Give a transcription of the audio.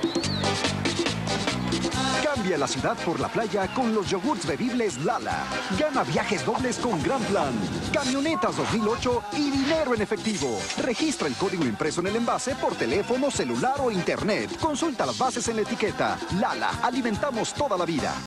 Cambia la ciudad por la playa con los yogurts bebibles Lala. Gana viajes dobles con Gran Plan, camionetas 2008 y dinero en efectivo. Registra el código impreso en el envase por teléfono, celular o internet. Consulta las bases en la etiqueta. Lala, alimentamos toda la vida.